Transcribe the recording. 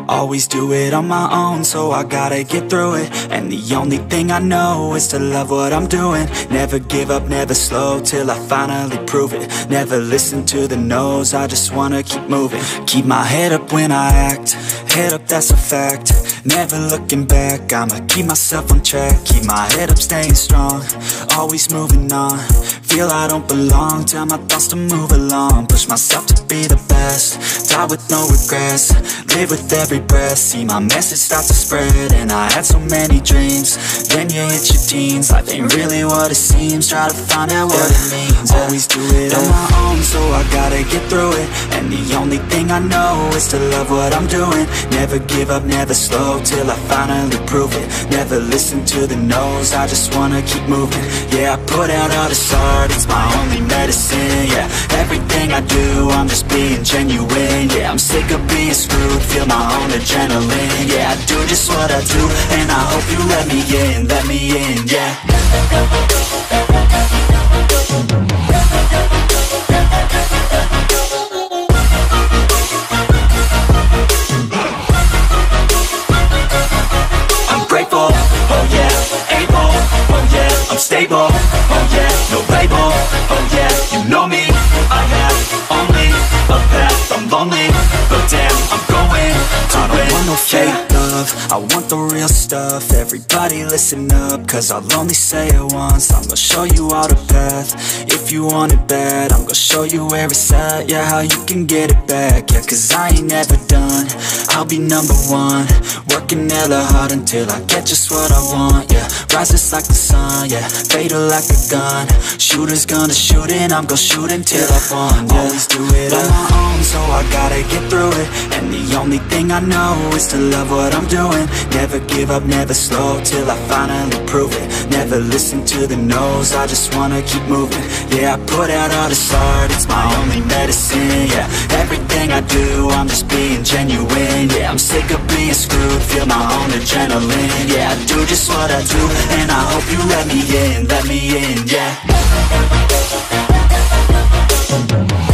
Always do it on my own, so I gotta get through it. And the only thing I know is to love what I'm doing. Never give up, never slow, till I finally prove it. Never listen to the no's, I just wanna keep moving. Keep my head up when I act, head up, that's a fact. Never looking back, I'ma keep myself on track. Keep my head up, staying strong, always moving on. Feel I don't belong, tell my thoughts to move along. Push myself to be the best, die with no regrets. Live with every breath, see my message start to spread. And I had so many dreams, then you hit your teens. Life ain't really what it seems, try to find out what it means. Always do it on my own, so I gotta get through it. And the only thing I know is to love what I'm doing. Never give up, never slow, till I finally prove it. Never listen to the no's, I just wanna keep moving. Yeah, I put out all this art, it's my only medicine. Yeah, everything I do, I'm just being genuine. Yeah, I'm sick of being screwed, feel my own adrenaline. Yeah, I do just what I do, and I hope you let me in, yeah. I'm grateful, oh yeah, able, oh yeah, I'm stable, oh yeah, no label, oh yeah, you know me, I have only a path, I'm lonely, but damn, I'm going to win. I don't want no fake love, I want the real stuff. Everybody listen up, cause I'll only say it once. I'm gonna show you all the path, if you want it bad. I'm gonna show you where it's at, yeah, how you can get it back. Yeah, cause I ain't never done, I'll be number one. Working hella hard until I get just what I want, yeah. Rises like the sun, yeah, fatal like a gun. Shooter's gonna shoot and I'm gonna shoot until I won, yeah. Always do it on my own, so I gotta get through it. And the only thing I know is to love what I'm doing. Never give up, never slow, till I finally prove it. Never listen to the no's, I just wanna keep moving. Yeah, I put out all this art, it's my only medicine. Yeah, everything I do, I'm just being genuine. Yeah, I'm sick of being screwed, feel my own adrenaline. Yeah, I do just what I do, and I hope you let me in, yeah.